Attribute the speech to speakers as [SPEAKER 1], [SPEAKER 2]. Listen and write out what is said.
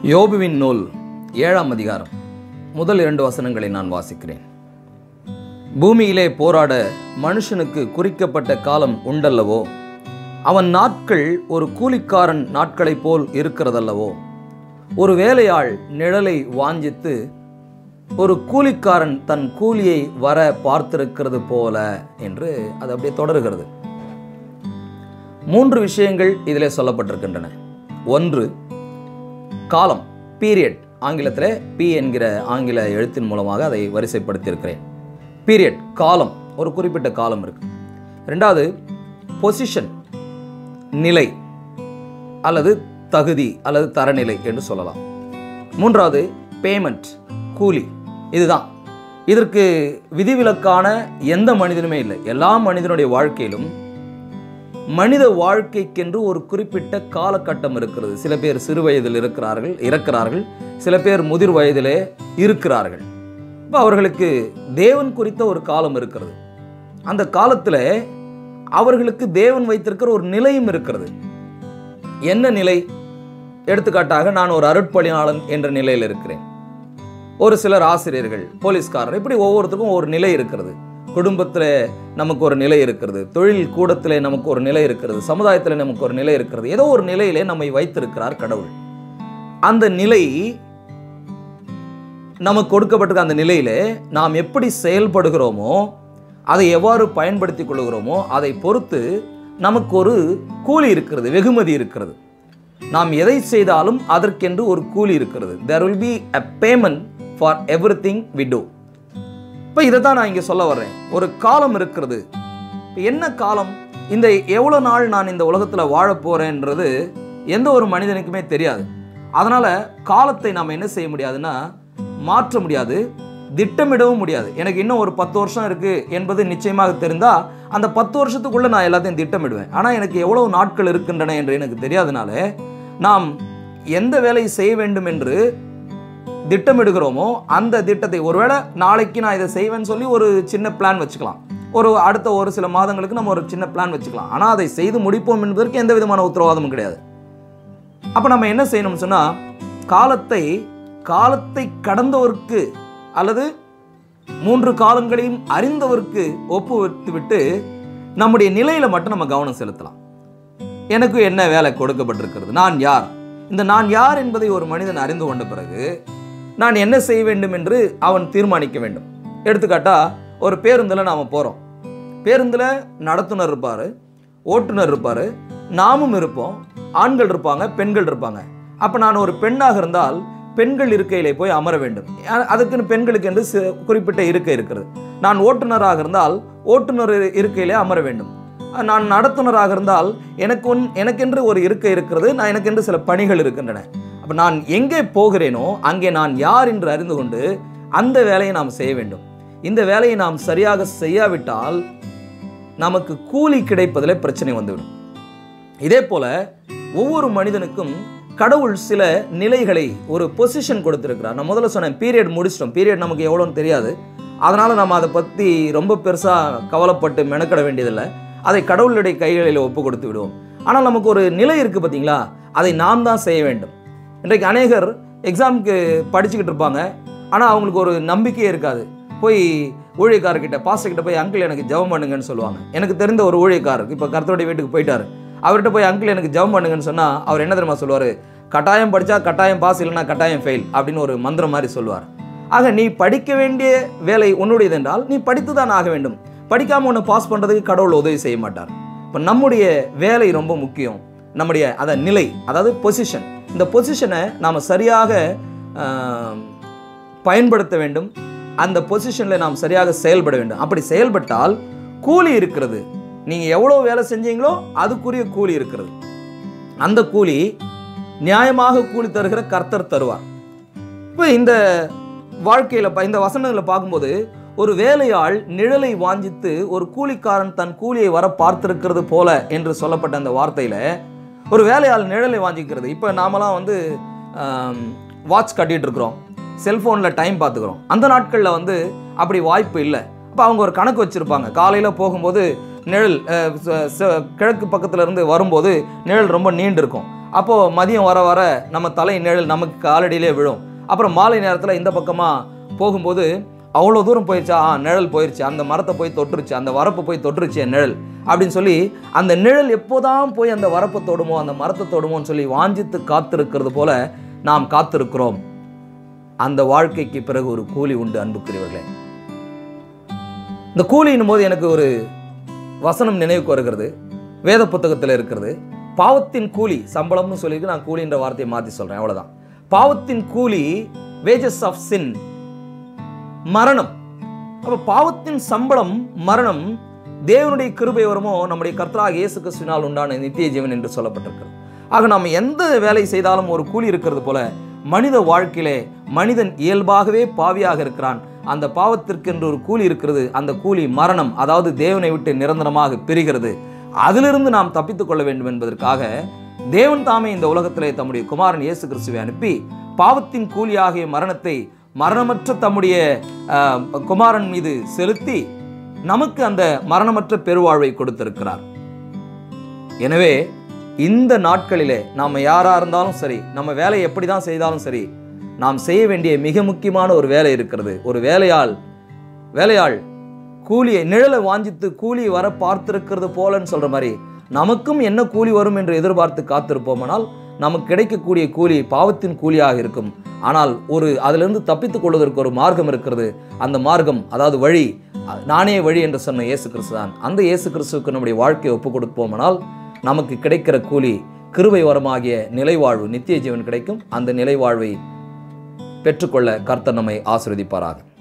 [SPEAKER 1] யோபுவின் நூல் 7ஆம் அதிகாரம் முதல் 2 வசனங்களை நான் வாசிக்கிறேன். பூமியிலே போராட மனுஷனுக்கு குறிக்கப்பட்ட காலம் உண்டல்லவோ, அவன் நாட்கள் ஒரு கூலிக்காரன் நாட்களைப் போல் இருக்கிறதல்லவோ. ஒரு வேலையாள் நிழலை வாஞ்சித்து ஒரு கூலிக்காரன் தன் கூலியை வர பார்த்திருக்கிறது போல என்று அது அப்படியே தொடர்கிறது. 3 விஷயங்கள் இதிலே சொல்லப்பட்டிருக்கின்றன. 1, காலம், பீரியட். ஆங்கிலத்தில் பி என்கிற ஆங்கில எழுத்தின் மூலமாக அதை வரிசைப்படுத்தியிருக்கிறேன். பீரியட், காலம், ஒரு குறிப்பிட்ட காலம் இருக்கு. 2வது பொசிஷன், நிலை அல்லது தகுதி அல்லது தரநிலை என்று சொல்லலாம். 3வது பேமெண்ட், கூலி. இதுதான். இதற்கு விதிவிலக்கான எந்த மனிதனுமே இல்லை. எல்லா மனிதனுடைய வாழ்க்கையிலும் மனித வாழ்க்கைக்கென்று ஒரு குறிப்பிட்ட காலகட்டம் இருக்கிறது. சில பேர் சிறு வயதில் இறக்கிறார்கள், சில பேர் முதிர் வயதிலே இருக்கிறார்கள். இப்போ அவர்களுக்கு தேவன் குறித்த ஒரு காலம் இருக்கிறது. அந்த காலத்தில் அவர்களுக்கு தேவன் வைத்திருக்கிற ஒரு நிலையும் இருக்கிறது. என்ன நிலை? எடுத்துக்காட்டாக, நான் ஒரு அருட்பணியாளன் என்ற நிலையில் இருக்கிறேன். ஒரு சிலர் ஆசிரியர்கள், போலீஸ்காரர், இப்படி ஒவ்வொருத்தருக்கும் ஒரு நிலை இருக்கிறது. குடும்பத்தில் நமக்கு ஒரு நிலை இருக்கிறது, தொழில் கூடத்தில் நமக்கு ஒரு நிலை இருக்கிறது, சமுதாயத்தில் நமக்கு ஒரு நிலை இருக்கிறது. ஏதோ ஒரு நிலையிலே நம்மை வைத்திருக்கிறார் கடவுள். அந்த நிலை நமக்கு கொடுக்கப்பட்டிருக்க அந்த நிலையிலே நாம் எப்படி செயல்படுகிறோமோ, அதை எவ்வாறு பயன்படுத்தி கொள்கிறோமோ அதை பொறுத்து நமக்கு ஒரு கூலி இருக்கிறது, வெகுமதி இருக்கிறது. நாம் எதை செய்தாலும் அதற்கென்று ஒரு கூலி இருக்கிறது. There will be a payment for everything we do. இப்போ இதை தான் நான் இங்கே சொல்ல வர்றேன். ஒரு காலம் இருக்கிறது. இப்போ என்ன காலம்? இந்த எவ்வளோ நாள் நான் இந்த உலகத்தில் வாழ போகிறேன்றது எந்த ஒரு மனிதனுக்குமே தெரியாது. அதனால் காலத்தை நாம் என்ன செய்ய முடியாதுன்னா மாற்ற முடியாது, திட்டமிடவும் முடியாது. எனக்கு இன்னும் ஒரு 10 வருஷம் இருக்குது என்பது நிச்சயமாக தெரிந்தால் அந்த 10 வருஷத்துக்குள்ளே நான் எல்லாத்தையும் திட்டமிடுவேன். ஆனால் எனக்கு எவ்வளோ நாட்கள் இருக்கின்றன என்று எனக்கு தெரியாதனால நாம் எந்த வேலையை செய்ய வேண்டும் என்று திட்டமிடுகிறோமோ அந்த திட்டத்தை, ஒருவேளை நாளைக்கு நான் இதை செய்வேன்னு சொல்லி ஒரு சின்ன பிளான் வச்சுக்கலாம், அடுத்த ஒரு சில மாதங்களுக்கு நம்ம ஒரு சின்ன பிளான் வச்சுக்கலாம். ஆனால் அதை செய்து முடிப்போம் என்பதற்கு எந்த விதமான உத்தரவாதமும் கிடையாது. அப்போ நம்ம என்ன செய்யணும்னு சொன்னால், காலத்தை கடந்தவருக்கு அல்லது 3 காலங்களையும் அறிந்தவருக்கு ஒப்புவித்து விட்டு நம்முடைய நிலையில மட்டும் நம்ம கவனம் செலுத்தலாம். எனக்கு என்ன வேலை கொடுக்கப்பட்டிருக்கிறது, நான் யார், இந்த நான் யார் என்பதை ஒரு மனிதன் அறிந்து கொண்ட பிறகு நான் என்ன செய்ய வேண்டும் என்று அவன் தீர்மானிக்க வேண்டும். எடுத்துக்காட்டா, ஒரு பேருந்தில் நாம் போகிறோம். பேருந்தில் நடத்துனர் இருப்பார், ஓட்டுநர் இருப்பார், நாமும் இருப்போம், ஆண்கள் இருப்பாங்க, பெண்கள் இருப்பாங்க. அப்போ நான் ஒரு பெண்ணாக இருந்தால் பெண்கள் இருக்கையிலே போய் அமர வேண்டும். அதுக்குன்னு பெண்களுக்கு என்று குறிப்பிட்ட இருக்கை இருக்கிறது. நான் ஓட்டுநராக இருந்தால் ஓட்டுநர் இருக்கையிலே அமர வேண்டும். நான் நடத்துனராக இருந்தால் எனக்கென்று ஒரு இருக்கை இருக்கிறது, எனக்கென்று சில பணிகள் இருக்கின்றன. அப்போ நான் எங்கே போகிறேனோ அங்கே நான் யார் என்று அறிந்து கொண்டு அந்த வேலையை நாம் செய்ய வேண்டும். இந்த வேலையை நாம் சரியாக செய்யாவிட்டால் நமக்கு கூலி கிடைப்பதில் பிரச்சனை வந்துவிடும். இதே போல ஒவ்வொரு மனிதனுக்கும் கடவுள் சில நிலைகளை, ஒரு பொசிஷன் கொடுத்திருக்கிறார். நான் முதல்ல சொன்னேன், பீரியட் முடிச்சிட்டோம். பீரியட் நமக்கு எவ்வளோன்னு தெரியாது, அதனால் நம்ம அதை பற்றி ரொம்ப பெருசாக கவலைப்பட்டு மெனக்கட வேண்டியதில்லை. அதை கடவுளுடைய கைகளில் ஒப்பு கொடுத்து விடுவோம். ஆனால் நமக்கு ஒரு நிலை இருக்குது பார்த்தீங்களா, அதை நாம் தான் செய்ய வேண்டும். இன்றைக்கு அநேகர் எக்ஸாமுக்கு படிச்சுக்கிட்டு இருப்பாங்க, ஆனால் அவங்களுக்கு ஒரு நம்பிக்கையே இருக்காது. போய் ஊழியக்காரர்கிட்ட, பாஸ்டர்கிட்ட போய் அங்கிள் எனக்கு ஜெபம் பண்ணுங்கன்னு சொல்லுவாங்க. எனக்கு தெரிந்த ஒரு ஊழியக்காரர் இப்போ கர்த்தருடைய வீட்டுக்கு போயிட்டார். அவர்கிட்ட போய் அங்கிள் எனக்கு ஜெபம் பண்ணுங்கன்னு சொன்னால் அவர் என்ன தெரியுமா சொல்லுவார்? கட்டாயம் படித்தா கட்டாயம் பாஸ், இல்லைன்னா கட்டாயம் ஃபெயில் அப்படின்னு ஒரு மந்திரம் மாதிரி சொல்லுவார். ஆக நீ படிக்க வேண்டிய வேலை உன்னுடையது என்றால் நீ படித்து தான் ஆக வேண்டும். படிக்காமல் ஒன்று பாஸ் பண்ணுறதுக்கு கடவுள் உதவி செய்ய மாட்டார். இப்போ நம்முடைய வேலை ரொம்ப முக்கியம். நம்முடைய நிலை, அதாவது பொசிஷன். இந்த பொசிஷனை நாம் சரியாக பயன்படுத்த வேண்டும். அந்த பொசிஷனில் நாம் சரியாக செயல்பட வேண்டும். அப்படி செயல்பட்டால் கூலி இருக்கிறது. நீங்கள் எவ்வளோ வேலை செஞ்சீங்களோ அதுக்குரிய கூலி இருக்கிறது. அந்த கூலி நியாயமாக கூலி தருகிற கர்த்தர் தருவார். இப்போ இந்த வாழ்க்கையில் இந்த வசனங்களை பார்க்கும்போது, ஒரு வேலையாள் நிழலை வாஞ்சித்து ஒரு கூலிக்காரன் தன் கூலியை வர பார்த்திருக்கிறது போல என்று சொல்லப்பட்ட அந்த வார்த்தையில் ஒரு வேலையாள் நிழலை வாஞ்சிக்கிறது. இப்போ நாமெல்லாம் வாட்ச் கட்டிகிட்டு இருக்கிறோம், செல்ஃபோனில் டைம் பார்த்துக்கிறோம். அந்த நாட்களில் அப்படி வாய்ப்பு இல்லை. அப்போ அவங்க ஒரு கணக்கு வச்சுருப்பாங்க. காலையில் போகும்போது நிழல் கிழக்கு பக்கத்தில் இருந்து வரும்போது நிழல் ரொம்ப நீண்டு இருக்கும். அப்போது மதியம் வர வர நம்ம தலை நிழல் நமக்கு காலடியிலே விழும். அப்புறம் மாலை நேரத்தில் இந்த பக்கமாக போகும்போது அவ்வளோ தூரம் போயிடுச்சா, நிழல் போயிடுச்சு, அந்த மரத்தை போய் தொட்டுருச்சு, அந்த வரப்பை போய் தொட்டுருச்சு என் நிழல் அப்படின்னு சொல்லி அந்த நிழல் எப்போதான் போய் அந்த வரப்பை தொடுமோ அந்த மரத்தை தொடுமோன்னு சொல்லி வாஞ்சித்து காத்திருக்கிறது போல நாம் காத்திருக்கிறோம். அந்த வாழ்க்கைக்கு பிறகு ஒரு கூலி உண்டு அன்புக்குரியவர்களே. இந்த கூலியின் போது எனக்கு ஒரு வசனம் நினைவுக்கு வருகிறது, வேத புத்தகத்தில் இருக்கிறது. பாவத்தின் கூலி, சம்பளம்னு சொல்லிட்டு நான் கூலின்ற வார்த்தையை மாற்றி சொல்கிறேன், அவ்வளோதான். பாவத்தின் கூலி வேஜஸ் ஆஃப் சின், மரணம். அப்போ பாவத்தின் சம்பளம் மரணம். தேவனுடைய கிருபை வருமோ நம்முடைய கர்த்தராகிய இயேசு கிறிஸ்துவினால் உண்டான நித்திய ஜீவன் என்று சொல்லப்பட்டிருக்கிறது. ஆக நாம் எந்த வேலை செய்தாலும் ஒரு கூலி இருக்கிறது போல மனித வாழ்க்கையிலே மனிதன் இயல்பாகவே பாவியாக இருக்கிறான். அந்த பாவத்திற்கு என்று ஒரு கூலி இருக்கிறது. அந்த கூலி மரணம், அதாவது தேவனை விட்டு நிரந்தரமாக பிரிகிறது. அதிலிருந்து நாம் தப்பித்துக் கொள்ள வேண்டும் என்பதற்காக தேவன் தாமே இந்த உலகத்திலே தம்முடைய குமாரன் இயேசு கிறிஸ்துவை அனுப்பி பாவத்தின் கூலியாகிய மரணத்தை மரணமற்ற தம்முடைய குமாரன் மீது செலுத்தி நமக்கு அந்த மரணமற்ற பெருவாழ்வை கொடுத்திருக்கிறார். எனவே இந்த நாட்களிலே நாம் யாரா இருந்தாலும் சரி, நம்ம வேலையை எப்படி தான் செய்தாலும் சரி, நாம் செய்ய வேண்டிய மிக முக்கியமான ஒரு வேலை இருக்கிறது. ஒரு வேலையாள் கூலியை நிழலை வாஞ்சித்து கூலி வர பார்த்திருக்கிறது போலன்னு சொல்ற மாதிரி நமக்கும் என்ன கூலி வரும் என்று எதிர்பார்த்து காத்திருப்போமானால் நமக்கு கிடைக்கக்கூடிய கூலி பாவத்தின் கூலியாக இருக்கும். ஆனால் அதிலிருந்து தப்பித்துக் கொள்வதற்கு ஒரு மார்க்கம் இருக்கிறது. அந்த மார்க்கம், அதாவது வழி, நானே வழி என்று சொன்ன இயேசு கிறிஸ்து தான். அந்த இயேசு கிறிஸ்துவுக்கு நம்முடைய வாழ்க்கையை ஒப்புக் கொடுப்போமானால் நமக்கு கிடைக்கிற கூலி கிருபை வரமாகிய நிலைவாழ்வு, நித்திய ஜீவன் கிடைக்கும். அந்த நிலைவாழ்வை பெற்றுக்கொள்ள கர்த்தர் நம்மை ஆசீர்வதிப்பாராக.